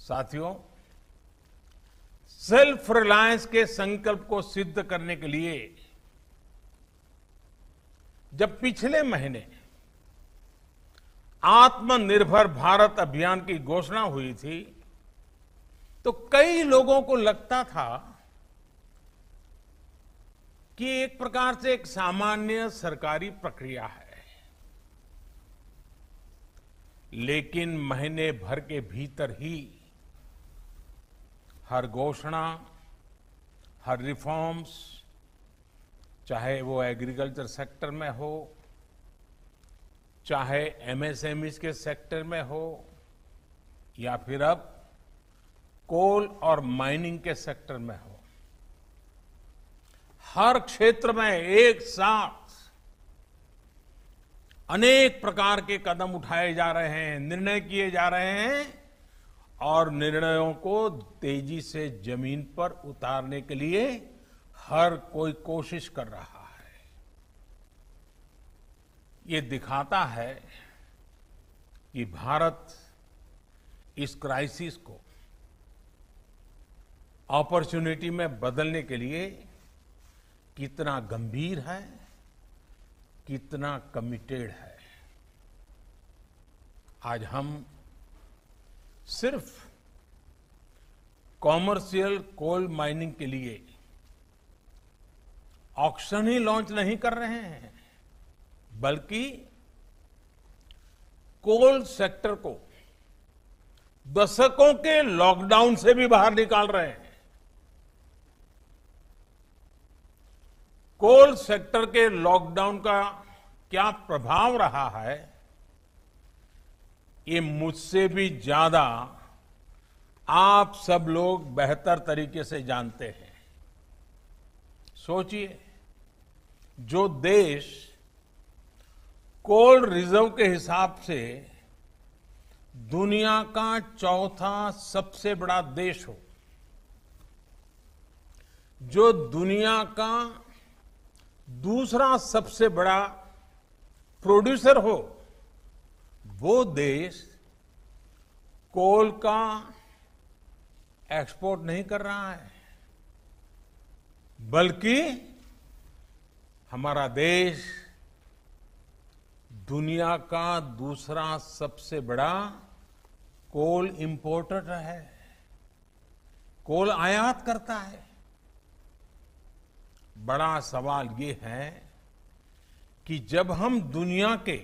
साथियों, self reliance के संकल्प को सिद्ध करने के लिए जब पिछले महीने आत्मनिर्भर भारत अभियान की घोषणा हुई थी तो कई लोगों को लगता था कि एक प्रकार से एक सामान्य सरकारी प्रक्रिया है, लेकिन महीने भर के भीतर ही हर घोषणा, हर रिफॉर्म्स, चाहे वो एग्रीकल्चर सेक्टर में हो, चाहे एमएसएमईज के सेक्टर में हो, या फिर अब कोल और माइनिंग के सेक्टर में हो, हर क्षेत्र में एक साथ अनेक प्रकार के कदम उठाए जा रहे हैं, निर्णय किए जा रहे हैं और निर्णयों को तेजी से जमीन पर उतारने के लिए हर कोई कोशिश कर रहा है। ये दिखाता है कि भारत इस क्राइसिस को अपॉर्चुनिटी में बदलने के लिए कितना गंभीर है, कितना कमिटेड है। आज हम सिर्फ कॉमर्शियल कोल माइनिंग के लिए ऑक्शन ही लॉन्च नहीं कर रहे हैं, बल्कि कोल सेक्टर को दशकों के लॉकडाउन से भी बाहर निकाल रहे हैं। कोल सेक्टर के लॉकडाउन का क्या प्रभाव रहा है, ये मुझसे भी ज्यादा आप सब लोग बेहतर तरीके से जानते हैं। सोचिए, जो देश कोल रिजर्व के हिसाब से दुनिया का चौथा सबसे बड़ा देश हो, जो दुनिया का दूसरा सबसे बड़ा प्रोड्यूसर हो, वो देश कोल का एक्सपोर्ट नहीं कर रहा है, बल्कि हमारा देश दुनिया का दूसरा सबसे बड़ा कोल इंपोर्टर है, कोल आयात करता है। बड़ा सवाल ये है कि जब हम दुनिया के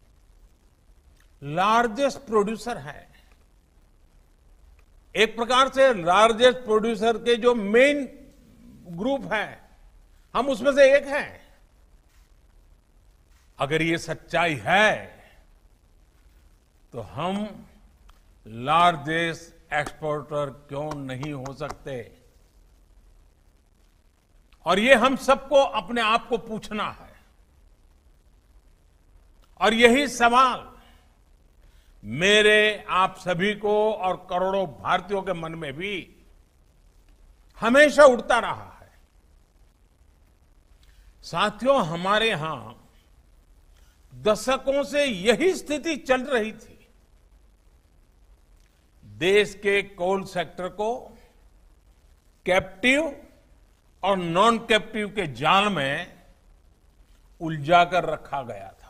लार्जेस्ट प्रोड्यूसर हैं, एक प्रकार से लार्जेस्ट प्रोड्यूसर के जो मेन ग्रुप है, हम उसमें से एक हैं। अगर ये सच्चाई है तो हम लार्जेस्ट एक्सपोर्टर क्यों नहीं हो सकते? और ये हम सबको अपने आप को पूछना है। और यही सवाल मेरे, आप सभी को और करोड़ों भारतीयों के मन में भी हमेशा उठता रहा है। साथियों, हमारे यहां दशकों से यही स्थिति चल रही थी। देश के कोल सेक्टर को कैप्टिव और नॉन कैप्टिव के जाल में उलझाकर रखा गया था।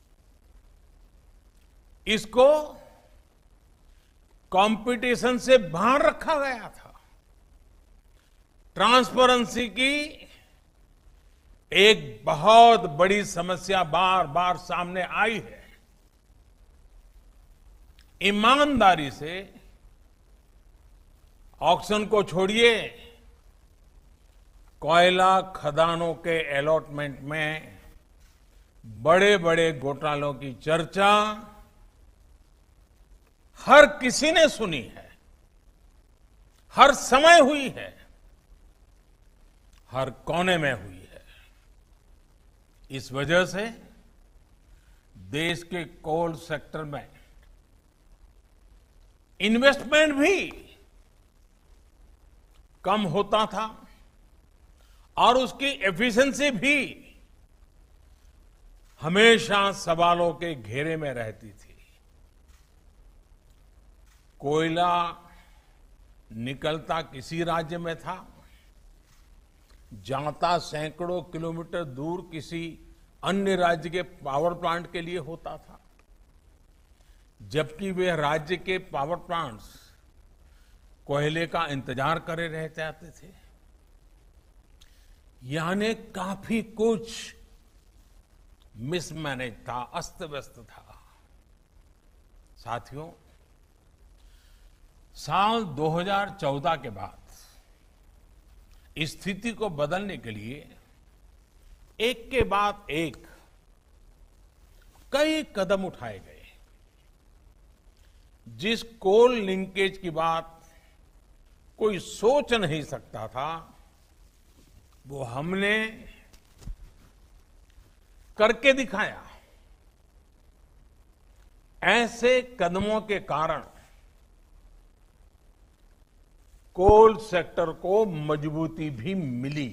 इसको कंपटीशन से बाहर रखा गया था। ट्रांसपेरेंसी की एक बहुत बड़ी समस्या बार बार सामने आई है। ईमानदारी से ऑक्शन को छोड़िए, कोयला खदानों के अलॉटमेंट में बड़े बड़े घोटालों की चर्चा हर किसी ने सुनी है, हर समय हुई है, हर कोने में हुई है। इस वजह से देश के कोल सेक्टर में इन्वेस्टमेंट भी कम होता था और उसकी एफिशिएंसी भी हमेशा सवालों के घेरे में रहती थी। कोयला निकलता किसी राज्य में था, जाता सैकड़ों किलोमीटर दूर किसी अन्य राज्य के पावर प्लांट के लिए होता था, जबकि वे राज्य के पावर प्लांट्स कोयले का इंतजार करे रह जाते थे। यानी काफी कुछ मिसमैनेज था, अस्त व्यस्त था। साथियों, साल 2014 के बाद स्थिति को बदलने के लिए एक के बाद एक कई कदम उठाए गए। जिस कोल लिंकेज की बात कोई सोच नहीं सकता था, वो हमने करके दिखाया। ऐसे कदमों के कारण कोल सेक्टर को मजबूती भी मिली।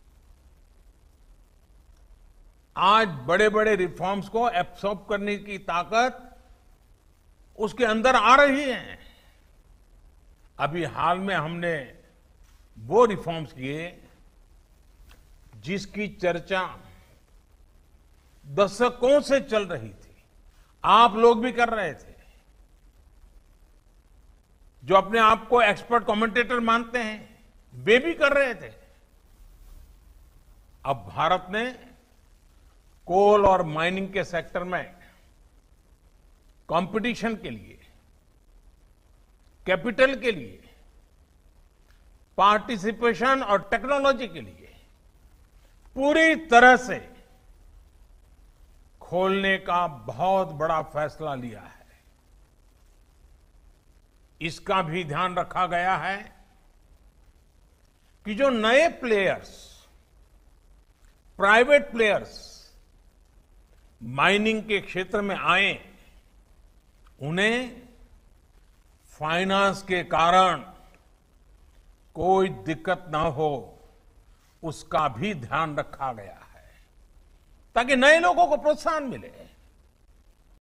आज बड़े बड़े रिफॉर्म्स को एब्सॉर्ब करने की ताकत उसके अंदर आ रही है। अभी हाल में हमने वो रिफॉर्म्स किए जिसकी चर्चा दशकों से चल रही थी, आप लोग भी कर रहे थे, जो अपने आप को एक्सपर्ट कमेंटेटर मानते हैं, वे भी कर रहे थे। अब भारत ने कोल और माइनिंग के सेक्टर में कंपटीशन के लिए, कैपिटल के लिए, पार्टिसिपेशन और टेक्नोलॉजी के लिए पूरी तरह से खोलने का बहुत बड़ा फैसला लिया है। इसका भी ध्यान रखा गया है कि जो नए प्लेयर्स, प्राइवेट प्लेयर्स माइनिंग के क्षेत्र में आए, उन्हें फाइनेंस के कारण कोई दिक्कत ना हो, उसका भी ध्यान रखा गया है ताकि नए लोगों को प्रोत्साहन मिले।